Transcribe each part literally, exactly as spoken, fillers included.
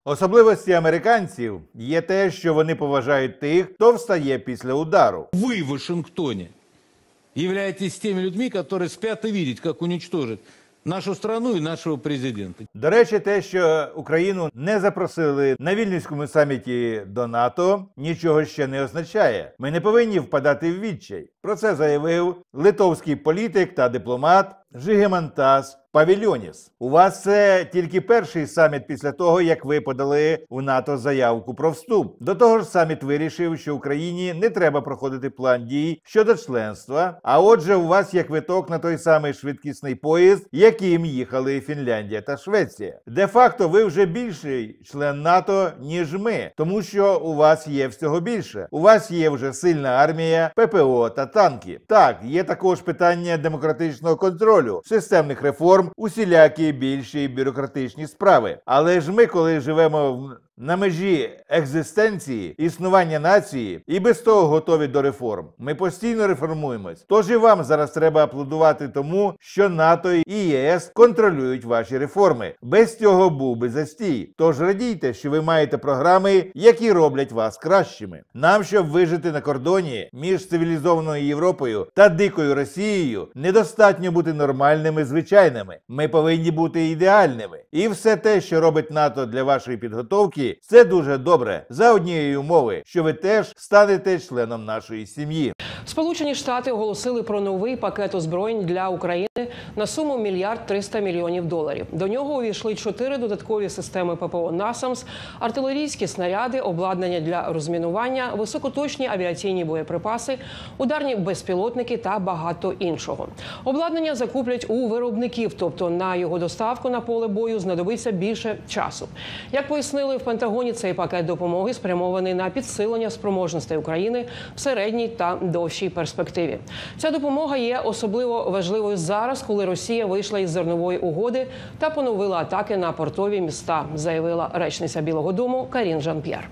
Особливості американців є те, що вони поважають тих, хто встає після удару. Ви в Вашингтоні являєтесь тими людьми, які спять і бачать, як уничтожить нашу страну і нашого президента. До речі, те, що Україну не запросили на Вільнюському саміті до НАТО, нічого ще не означає. Ми не повинні впадати в відчай. Про це заявив литовський політик та дипломат Žygimantas Pavilionis. У вас це тільки перший саміт після того, як ви подали у НАТО заявку про вступ. До того ж, саміт вирішив, що Україні не треба проходити план дій щодо членства, а отже, у вас є квиток на той самий швидкісний поїзд, яким їхали Фінляндія та Швеція. Де-факто ви вже більший член НАТО, ніж ми, тому що у вас є всього більше. У вас є вже сильна армія, ППО та танки. Так, є також питання демократичного контролю, системних реформ, усілякі більші бюрократичні справи. Але ж ми, коли живемо в на межі екзистенції, існування нації і без того готові до реформ. Ми постійно реформуємось. Тож і вам зараз треба аплодувати тому, що НАТО і ЄС контролюють ваші реформи. Без цього був би застій. Тож радійте, що ви маєте програми, які роблять вас кращими. Нам, щоб вижити на кордоні між цивілізованою Європою та дикою Росією, недостатньо бути нормальними, звичайними. Ми повинні бути ідеальними. І все те, що робить НАТО для вашої підготовки, це дуже добре, за однієї умови, що ви теж станете членом нашої сім'ї. Сполучені Штати оголосили про новий пакет озброєнь для України на суму мільярд триста мільйонів доларів. До нього увійшли чотири додаткові системи ППО «Насамс», артилерійські снаряди, обладнання для розмінування, високоточні авіаційні боєприпаси, ударні безпілотники та багато іншого. Обладнання закуплять у виробників, тобто на його доставку на поле бою знадобиться більше часу. Як пояснили в Пентагоні, цей пакет допомоги спрямований на підсилення спроможностей України в середній та довшій перспективі. Ця допомога є особливо важливою зараз, коли Росія вийшла із зернової угоди та поновила атаки на портові міста, заявила речниця Білого дому Карін Жан-П'єр.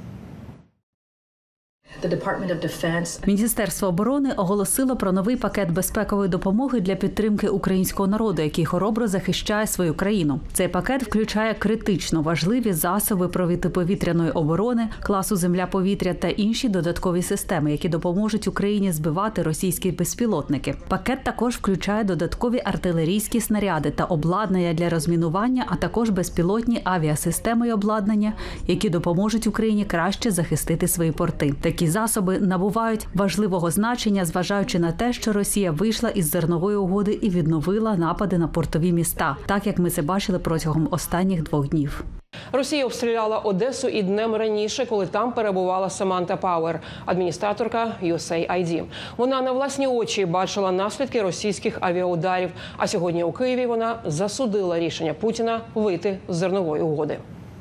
Міністерство оборони оголосило про новий пакет безпекової допомоги для підтримки українського народу, який хоробро захищає свою країну. Цей пакет включає критично важливі засоби протиповітряної оборони, класу земля-повітря та інші додаткові системи, які допоможуть Україні збивати російські безпілотники. Пакет також включає додаткові артилерійські снаряди та обладнання для розмінування, а також безпілотні авіасистеми і обладнання, які допоможуть Україні краще захистити свої порти. Такі засоби набувають важливого значення, зважаючи на те, що Росія вийшла із зернової угоди і відновила напади на портові міста, так як ми це бачили протягом останніх двох днів. Росія обстріляла Одесу і днем раніше, коли там перебувала Саманта Пауер, адміністраторка ю ес ей ай ді. Вона на власні очі бачила наслідки російських авіаударів, а сьогодні у Києві вона засудила рішення Путіна вийти з зернової угоди.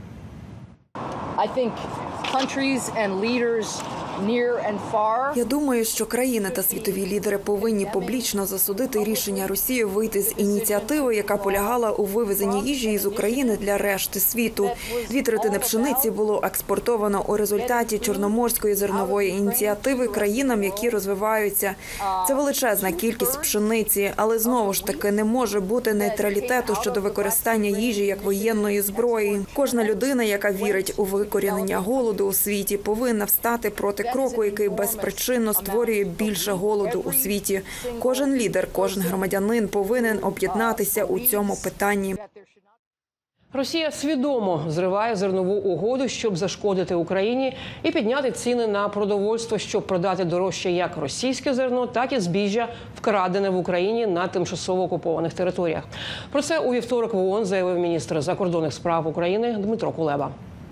Я думаю, що країни та світові лідери повинні публічно засудити рішення Росії вийти з ініціативи, яка полягала у вивезенні їжі із України для решти світу. Дві третини пшениці було експортовано у результаті Чорноморської зернової ініціативи країнам, які розвиваються. Це величезна кількість пшениці, але знову ж таки не може бути нейтралітету щодо використання їжі як воєнної зброї. Кожна людина, яка вірить у викорінення голоду у світі, повинна встати проти кроку, який безпричинно створює більше голоду у світі. Кожен лідер, кожен громадянин повинен об'єднатися у цьому питанні. Росія свідомо зриває зернову угоду, щоб зашкодити Україні і підняти ціни на продовольство, щоб продати дорожче як російське зерно, так і збіжжя, вкрадене в Україні на тимчасово окупованих територіях. Про це у вівторок в ООН заявив міністр закордонних справ України Дмитро Кулеба.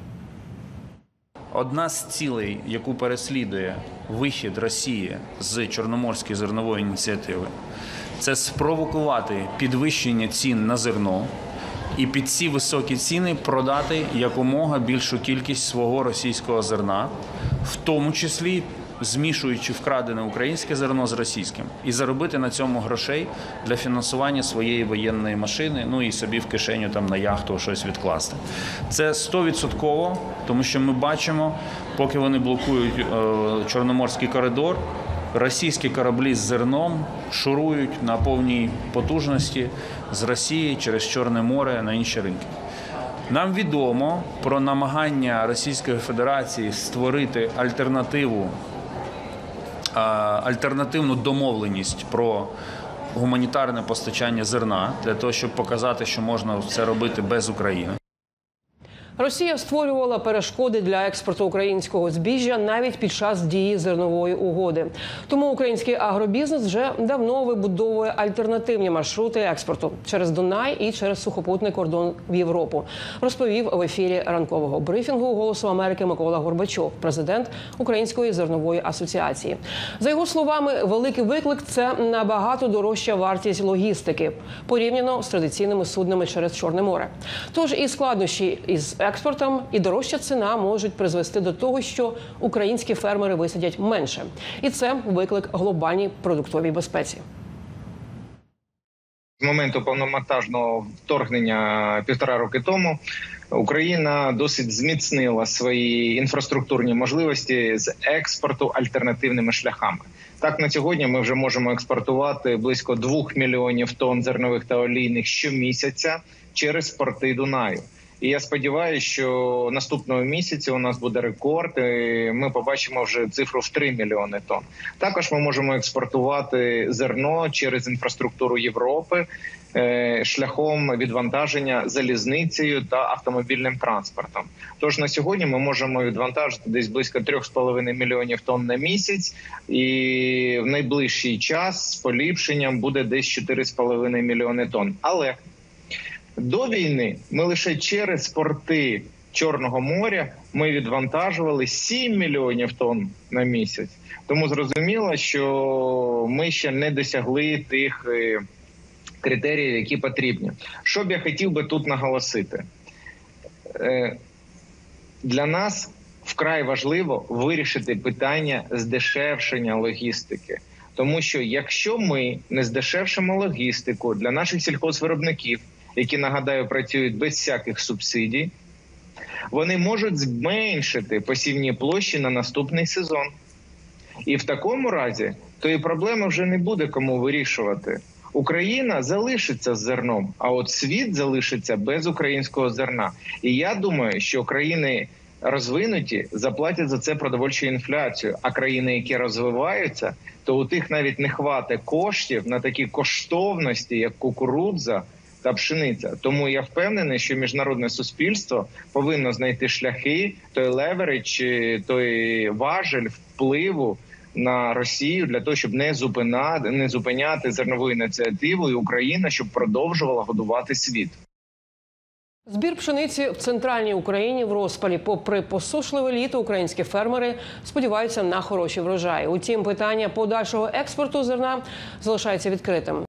Одна з цілей, яку переслідує вихід Росії з Чорноморської зернової ініціативи, це спровокувати підвищення цін на зерно і під ці високі ціни продати якомога більшу кількість свого російського зерна, в тому числі змішуючи вкрадене українське зерно з російським, і заробити на цьому грошей для фінансування своєї воєнної машини, ну і собі в кишеню там на яхту щось відкласти. Це стовідсотково, тому що ми бачимо, поки вони блокують е, Чорноморський коридор, російські кораблі з зерном шурують на повній потужності з Росії через Чорне море на інші ринки. Нам відомо про намагання Російської Федерації створити альтернативу, альтернативну домовленість про гуманітарне постачання зерна, для того, щоб показати, що можна це робити без України. Росія створювала перешкоди для експорту українського збіжжя навіть під час дії зернової угоди. Тому український агробізнес вже давно вибудовує альтернативні маршрути експорту через Дунай і через сухопутний кордон в Європу, розповів в ефірі ранкового брифінгу «Голосу Америки» Микола Горбачов, президент Української зернової асоціації. За його словами, великий виклик – це набагато дорожча вартість логістики, порівняно з традиційними суднами через Чорне море. Тож і складнощі із експортом, і дорожча ціна можуть призвести до того, що українські фермери висадять менше. І це виклик глобальній продуктовій безпеці. З моменту повномасштабного вторгнення півтора роки тому Україна досить зміцнила свої інфраструктурні можливості з експорту альтернативними шляхами. Так, на сьогодні ми вже можемо експортувати близько двох мільйонів тонн зернових та олійних щомісяця через порти Дунаю. І я сподіваюся, що наступного місяця у нас буде рекорд, і ми побачимо вже цифру в три мільйони тонн. Також ми можемо експортувати зерно через інфраструктуру Європи шляхом відвантаження залізницею та автомобільним транспортом. Тож на сьогодні ми можемо відвантажити десь близько трьох з половиною мільйонів тонн на місяць, і в найближчий час з поліпшенням буде десь чотири з половиною мільйони тонн. Але до війни ми лише через порти Чорного моря ми відвантажували сім мільйонів тонн на місяць. Тому зрозуміло, що ми ще не досягли тих критеріїв, які потрібні. Що б я хотів би тут наголосити? Для нас вкрай важливо вирішити питання здешевшення логістики. Тому що якщо ми не здешевшимо логістику для наших сільхозвиробників, які, нагадаю, працюють без всяких субсидій, вони можуть зменшити посівні площі на наступний сезон. І в такому разі тої проблеми вже не буде кому вирішувати. Україна залишиться з зерном, а от світ залишиться без українського зерна. І я думаю, що країни розвинуті заплатять за це продовольчу інфляцію, а країни, які розвиваються, то у тих навіть не хватить коштів на такі коштовності, як кукурудза та пшениця. Тому я впевнений, що міжнародне суспільство повинно знайти шляхи, той леверидж, той важель впливу на Росію для того, щоб не зупиняти, не зупиняти зернову ініціативу, і Україна, щоб продовжувала годувати світ. Збір пшениці в центральній Україні в розпалі. Попри посушливе літо, українські фермери сподіваються на хороші врожаї. Утім, питання подальшого експорту зерна залишається відкритим.